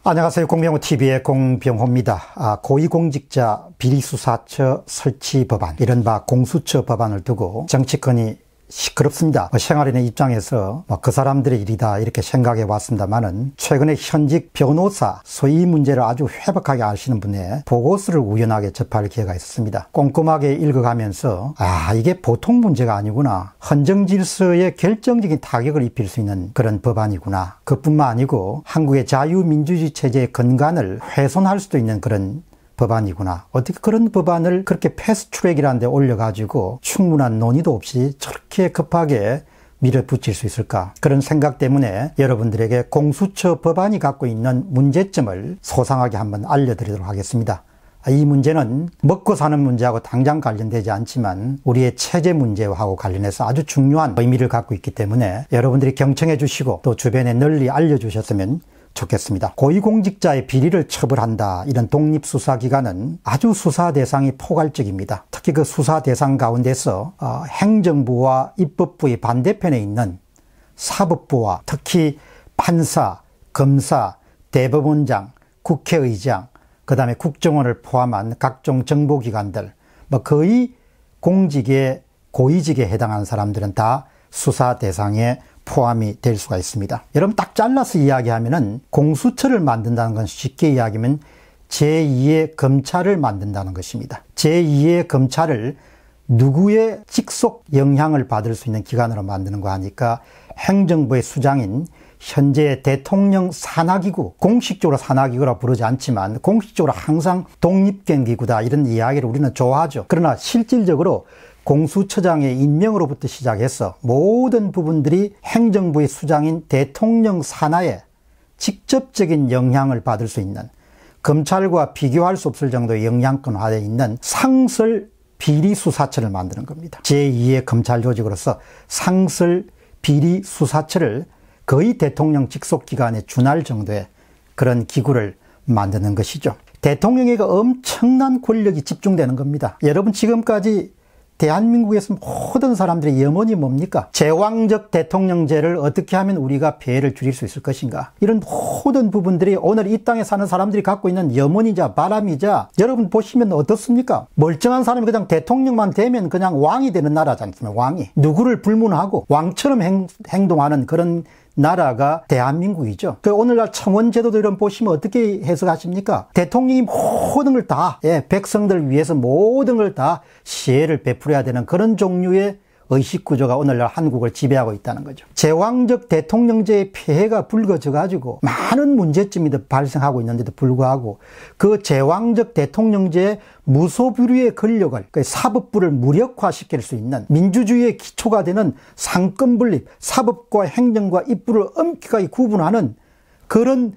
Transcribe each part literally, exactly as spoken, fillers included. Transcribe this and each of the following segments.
안녕하세요. 공병호티비의 공병호입니다. 아, 고위공직자 비리수사처 설치 법안, 이른바 공수처 법안을 두고 정치권이 시끄럽습니다. 뭐 생활인의 입장에서 뭐 그 사람들의 일이다 이렇게 생각해 왔습니다만은, 최근에 현직 변호사, 소위 문제를 아주 회박하게 아시는 분의 보고서를 우연하게 접할 기회가 있었습니다. 꼼꼼하게 읽어가면서 아, 이게 보통 문제가 아니구나, 헌정질서에 결정적인 타격을 입힐 수 있는 그런 법안이구나, 그뿐만 아니고 한국의 자유민주주의 체제의 근간을 훼손할 수도 있는 그런 법안이구나, 어떻게 그런 법안을 그렇게 패스트트랙이라는 데 올려가지고 충분한 논의도 없이 저렇게 급하게 밀어붙일 수 있을까, 그런 생각 때문에 여러분들에게 공수처 법안이 갖고 있는 문제점을 소상하게 한번 알려드리도록 하겠습니다. 이 문제는 먹고 사는 문제하고 당장 관련되지 않지만 우리의 체제 문제하고 관련해서 아주 중요한 의미를 갖고 있기 때문에 여러분들이 경청해 주시고 또 주변에 널리 알려주셨으면 좋겠습니다. 고위공직자의 비리를 처벌한다, 이런 독립수사기관은 아주 수사 대상이 포괄적입니다. 특히 그 수사 대상 가운데서 어, 행정부와 입법부의 반대편에 있는 사법부와 특히 판사, 검사, 대법원장, 국회의장, 그 다음에 국정원을 포함한 각종 정보기관들, 뭐 거의 공직의 고위직에 해당하는 사람들은 다 수사 대상에 포함이 될 수가 있습니다. 여러분, 딱 잘라서 이야기하면은 공수처를 만든다는 건 쉽게 이야기하면 제이의 검찰을 만든다는 것입니다. 제이의 검찰을 누구의 직속 영향을 받을 수 있는 기관으로 만드는 거 하니까 행정부의 수장인 현재 대통령 산하기구, 공식적으로 산하기구라 부르지 않지만 공식적으로 항상 독립된 기구다, 이런 이야기를 우리는 좋아하죠. 그러나 실질적으로 공수처장의 임명으로부터 시작해서 모든 부분들이 행정부의 수장인 대통령 산하에 직접적인 영향을 받을 수 있는, 검찰과 비교할 수 없을 정도의 영향권화되어 있는 상설 비리수사처를 만드는 겁니다. 제이의 검찰 조직으로서 상설 비리수사처를 거의 대통령 직속기관에 준할 정도의 그런 기구를 만드는 것이죠. 대통령에게 엄청난 권력이 집중되는 겁니다. 여러분, 지금까지 대한민국에서 모든 사람들의 염원이 뭡니까? 제왕적 대통령제를 어떻게 하면 우리가 폐해를 줄일 수 있을 것인가? 이런 모든 부분들이 오늘 이 땅에 사는 사람들이 갖고 있는 염원이자 바람이자, 여러분 보시면 어떻습니까? 멀쩡한 사람이 그냥 대통령만 되면 그냥 왕이 되는 나라지 않습니까? 왕이. 누구를 불문하고 왕처럼 행, 행동하는 그런 나라가 대한민국이죠. 그 오늘날 청원제도도 이런 보시면 어떻게 해석하십니까? 대통령이 모든 걸 다, 예, 백성들 위해서 모든 걸 다 시혜를 베풀어야 되는 그런 종류의 의식구조가 오늘날 한국을 지배하고 있다는 거죠. 제왕적 대통령제의 폐해가 불거져 가지고 많은 문제점이 발생하고 있는데도 불구하고 그 제왕적 대통령제의 무소불위의 권력을, 그 사법부를 무력화시킬 수 있는 민주주의의 기초가 되는 상권분립, 사법과 행정과 입부를 엄격하게 구분하는 그런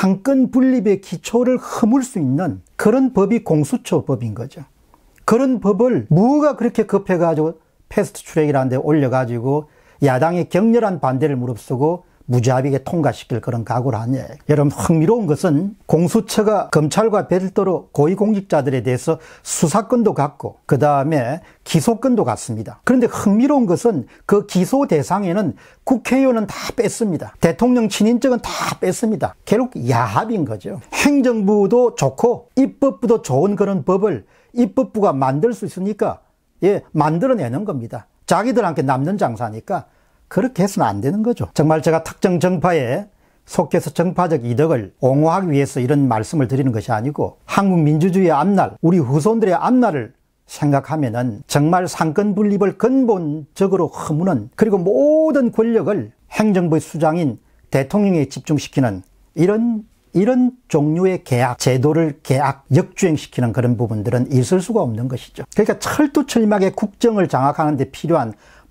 상권분립의 기초를 허물 수 있는 그런 법이 공수처법인 거죠. 그런 법을 뭐가 그렇게 급해가지고 패스트 트랙이라는 데 올려가지고 야당의 격렬한 반대를 무릅쓰고 무자비하게 통과시킬 그런 각오를 하냐. 여러분, 흥미로운 것은 공수처가 검찰과 별도로 고위공직자들에 대해서 수사권도 갖고 그 다음에 기소권도 갖습니다. 그런데 흥미로운 것은 그 기소 대상에는 국회의원은 다 뺐습니다. 대통령 친인척은 다 뺐습니다. 결국 야합인 거죠. 행정부도 좋고 입법부도 좋은 그런 법을 입법부가 만들 수 있으니까, 예, 만들어내는 겁니다. 자기들한테 남는 장사니까 그렇게 해서는 안 되는 거죠. 정말 제가 특정 정파에 속해서 정파적 이득을 옹호하기 위해서 이런 말씀을 드리는 것이 아니고, 한국 민주주의의 앞날, 우리 후손들의 앞날을 생각하면은 정말 상권분립을 근본적으로 허무는, 그리고 모든 권력을 행정부의 수장인 대통령에 집중시키는 이런 이런 종류의 계약, 제도를 계약, 역주행시키는 그런 부분들은 있을 수가 없는 것이죠. 그러니까 철두철미하게 국정을 장악하는 데 필요한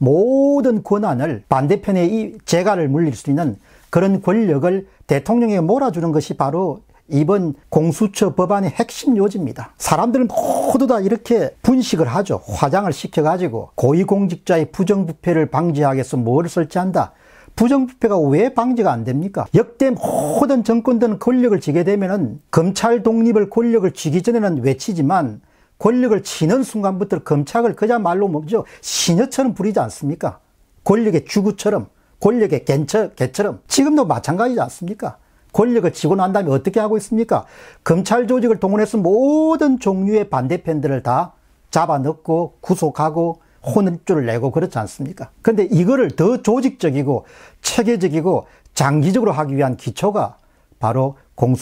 모든 권한을 반대편에 이 재갈을 물릴 수 있는 그런 권력을 대통령에게 몰아주는 것이 바로 이번 공수처 법안의 핵심 요지입니다. 사람들은 모두 다 이렇게 분식을 하죠. 화장을 시켜가지고 고위공직자의 부정부패를 방지하기 위해서 뭘 설치한다. 부정부패가 왜 방지가 안 됩니까? 역대 모든 정권들은 권력을 쥐게 되면은 검찰 독립을 권력을 쥐기 전에는 외치지만 권력을 쥐는 순간부터 검찰을 그야말로 뭐죠? 시녀처럼 부리지 않습니까? 권력의 주구처럼, 권력의 개처, 개처럼. 지금도 마찬가지지 않습니까? 권력을 쥐고 난 다음에 어떻게 하고 있습니까? 검찰 조직을 동원해서 모든 종류의 반대편들을 다 잡아넣고 구속하고 혼쭐을 내고 그렇지 않습니까? 그런데 이거를 더 조직적이고 체계적이고 장기적으로 하기 위한 기초가 바로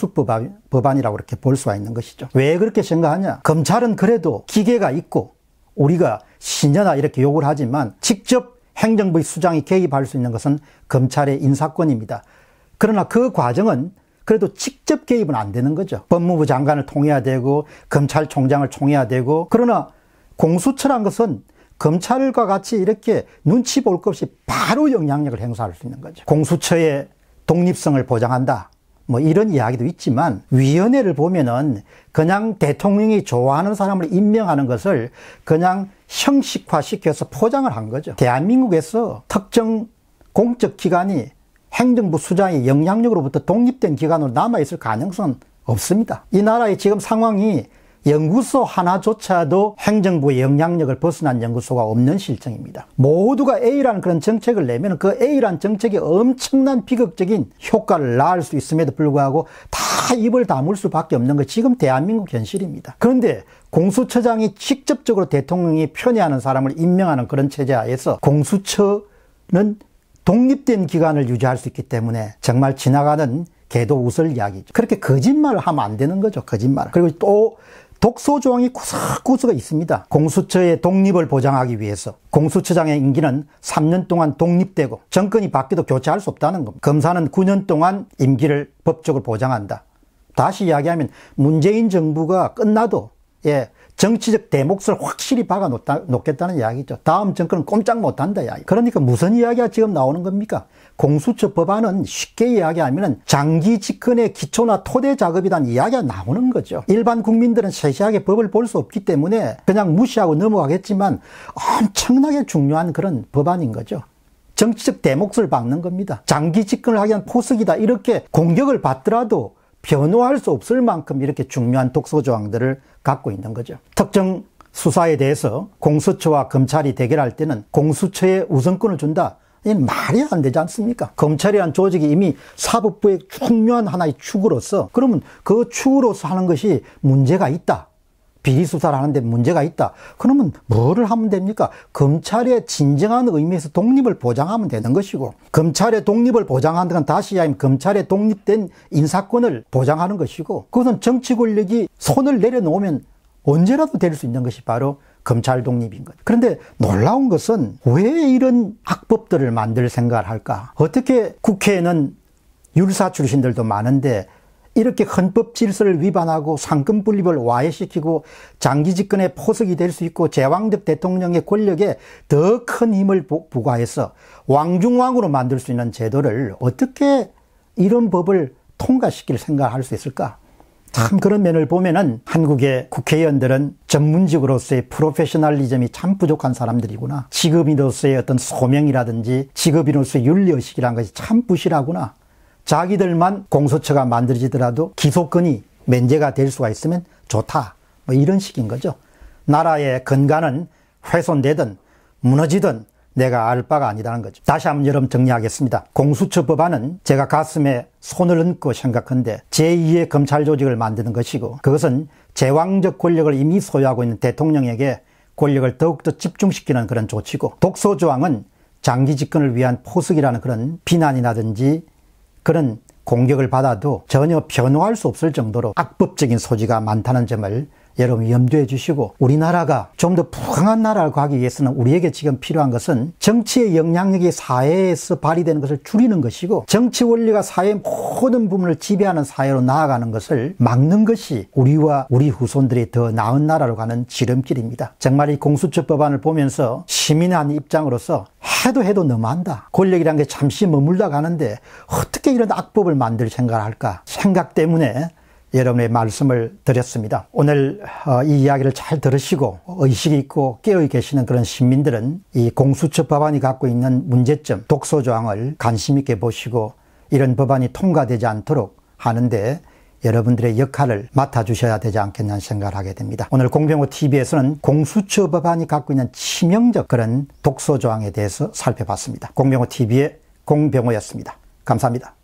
공수법안이라고 이렇게 볼 수가 있는 것이죠. 왜 그렇게 생각하냐? 검찰은 그래도 기계가 있고 우리가 신여나 이렇게 욕을 하지만 직접 행정부의 수장이 개입할 수 있는 것은 검찰의 인사권입니다. 그러나 그 과정은 그래도 직접 개입은 안 되는 거죠. 법무부 장관을 통해야 되고 검찰총장을 통해야 되고, 그러나 공수처란 것은 검찰과 같이 이렇게 눈치 볼 것 없이 바로 영향력을 행사할 수 있는 거죠. 공수처의 독립성을 보장한다, 뭐 이런 이야기도 있지만, 위원회를 보면은 그냥 대통령이 좋아하는 사람을 임명하는 것을 그냥 형식화시켜서 포장을 한 거죠. 대한민국에서 특정 공적 기관이 행정부 수장의 영향력으로부터 독립된 기관으로 남아있을 가능성은 없습니다. 이 나라의 지금 상황이 연구소 하나조차도 행정부의 영향력을 벗어난 연구소가 없는 실정입니다. 모두가 A라는 그런 정책을 내면 그 A라는 정책이 엄청난 비극적인 효과를 낳을 수 있음에도 불구하고 다 입을 다물 수밖에 없는 게 지금 대한민국 현실입니다. 그런데 공수처장이 직접적으로 대통령이 편애하는 사람을 임명하는 그런 체제 하에서 공수처는 독립된 기관을 유지할 수 있기 때문에 정말 지나가는 개도 웃을 이야기죠. 그렇게 거짓말을 하면 안 되는 거죠. 거짓말. 그리고 또 독소조항이 구석구석 있습니다. 공수처의 독립을 보장하기 위해서 공수처장의 임기는 삼 년 동안 독립되고 정권이 바뀌어도 교체할 수 없다는 겁니다. 검사는 구 년 동안 임기를 법적으로 보장한다. 다시 이야기하면 문재인 정부가 끝나도 예, 정치적 대몫을 확실히 박아 놓겠다는 이야기죠. 다음 정권은 꼼짝 못한다 이야기. 그러니까 무슨 이야기가 지금 나오는 겁니까? 공수처 법안은 쉽게 이야기하면 장기 집권의 기초나 토대 작업이란 이야기가 나오는 거죠. 일반 국민들은 세세하게 법을 볼 수 없기 때문에 그냥 무시하고 넘어가겠지만 엄청나게 중요한 그런 법안인 거죠. 정치적 대몫을 박는 겁니다. 장기 집권을 하기 위한 포석이다, 이렇게 공격을 받더라도 변호할 수 없을 만큼 이렇게 중요한 독소조항들을 갖고 있는 거죠. 특정 수사에 대해서 공수처와 검찰이 대결할 때는 공수처에 우선권을 준다, 이건 말이 안 되지 않습니까? 검찰이란 조직이 이미 사법부의 중요한 하나의 축으로서, 그러면 그 축으로서 하는 것이 문제가 있다, 비리수사를 하는데 문제가 있다, 그러면 뭐를 하면 됩니까? 검찰의 진정한 의미에서 독립을 보장하면 되는 것이고, 검찰의 독립을 보장하는 건 다시 이야기하면 검찰의 독립된 인사권을 보장하는 것이고, 그것은 정치 권력이 손을 내려놓으면 언제라도 될 수 있는 것이 바로 검찰 독립인 거죠. 그런데 놀라운 것은 왜 이런 악법들을 만들 생각을 할까? 어떻게 국회에는 율사 출신들도 많은데 이렇게 헌법 질서를 위반하고 상권 분립을 와해시키고 장기 집권의 포석이 될 수 있고 제왕적 대통령의 권력에 더 큰 힘을 부과해서 왕중왕으로 만들 수 있는 제도를 어떻게 이런 법을 통과시킬 생각을 할 수 있을까? 참 그런 면을 보면은 한국의 국회의원들은 전문직으로서의 프로페셔널리즘이 참 부족한 사람들이구나. 직업인으로서의 어떤 소명이라든지 직업인으로서의 윤리의식이라는 것이 참 부실하구나. 자기들만 공수처가 만들어지더라도 기소권이 면제가 될 수가 있으면 좋다, 뭐 이런 식인 거죠. 나라의 근간은 훼손되든 무너지든 내가 알 바가 아니다는 거죠. 다시 한번 여러분 정리하겠습니다. 공수처 법안은 제가 가슴에 손을 얹고 생각한데 제이의 검찰 조직을 만드는 것이고, 그것은 제왕적 권력을 이미 소유하고 있는 대통령에게 권력을 더욱더 집중시키는 그런 조치고, 독소조항은 장기 집권을 위한 포석이라는 그런 비난이라든지 그런 공격을 받아도 전혀 변호할 수 없을 정도로 악법적인 소지가 많다는 점을 여러분 염두해 주시고, 우리나라가 좀 더 부강한 나라를 가기 위해서는 우리에게 지금 필요한 것은 정치의 영향력이 사회에서 발휘되는 것을 줄이는 것이고, 정치 원리가 사회의 모든 부분을 지배하는 사회로 나아가는 것을 막는 것이 우리와 우리 후손들이 더 나은 나라로 가는 지름길입니다. 정말 이 공수처 법안을 보면서 시민의 한 입장으로서 해도 해도 너무한다, 권력이라는 게 잠시 머물다 가는데 어떻게 이런 악법을 만들 생각을 할까 생각 때문에 여러분의 말씀을 드렸습니다. 오늘 이 이야기를 잘 들으시고 의식이 있고 깨어 계시는 그런 시민들은 이 공수처 법안이 갖고 있는 문제점, 독소조항을 관심 있게 보시고 이런 법안이 통과되지 않도록 하는데 여러분들의 역할을 맡아주셔야 되지 않겠냐는 생각을 하게 됩니다. 오늘 공병호티비에서는 공수처 법안이 갖고 있는 치명적 그런 독소조항에 대해서 살펴봤습니다. 공병호티비의 공병호였습니다. 감사합니다.